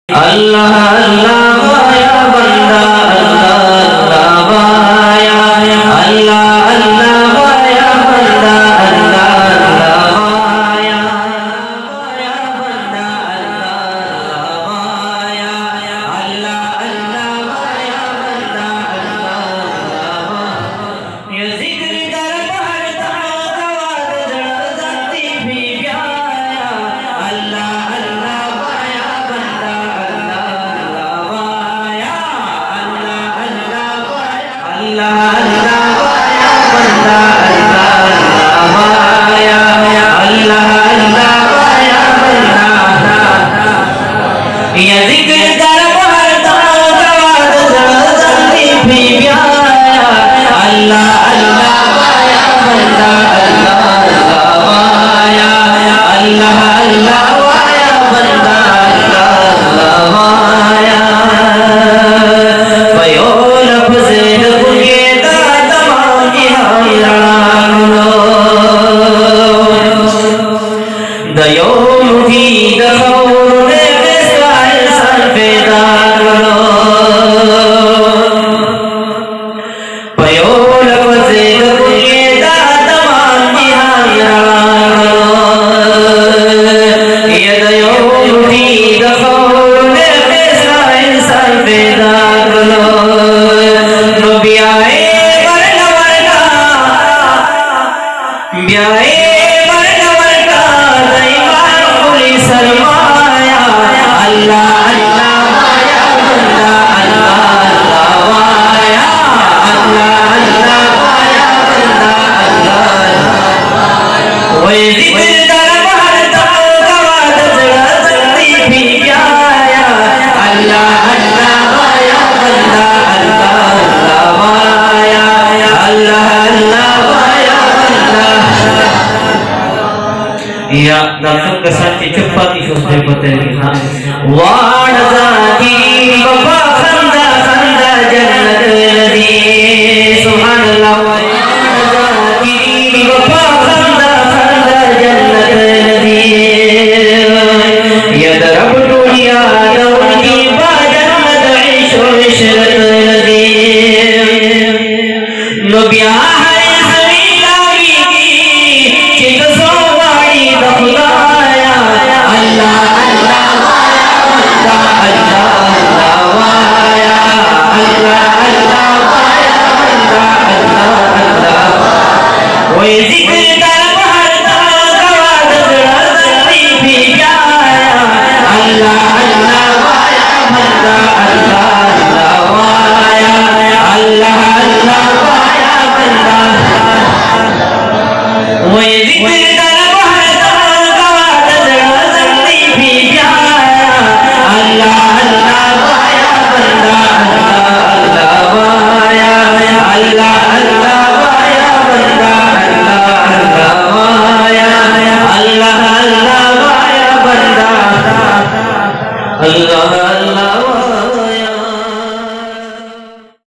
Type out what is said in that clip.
اللہ اللہ وایا بندہ اللہ وایا اللہ اللہ وایا بندہ اللہ وایا بندہ اللہ وایا اللہ اللہ وایا بندہ اللہ یہ ذکر کر پڑھتا دواد جڑ ذاتی بھی پیایا اللہ اللہ وایا بندہ اللہ اللہ وایا بندہ اللہ وایا اللہ اللہ وایا بندہ یہ ذکر کر پڑھتا دواد جڑ ذاتی بھی پیایا اللہ اللہ وایا بندہ اللہ وایا اللہ اللہ وایا بندہ اللہ وایا پیو لفظ دیو مفید خور بسوائل سر پیدا کرو پیو لفظ دکھیدہ تمام نہائی کرو یہ دیو مفید خور بسوائل سر پیدا کرو نبی آئے ورنہ ورنہ بیائے سرمایا اللہ اللہ وایا بندہ اللہ وایا اللہ اللہ وایا بندہ اللہ وہی ذکر در پڑھتا دواد جڑ ذاتی بھی پیایا اللہ اللہ وایا بندہ اللہ وایا اللہ اللہ وایا بندہ یا دفتر کے ساتھ چپا کی شوز میں پتہ ہے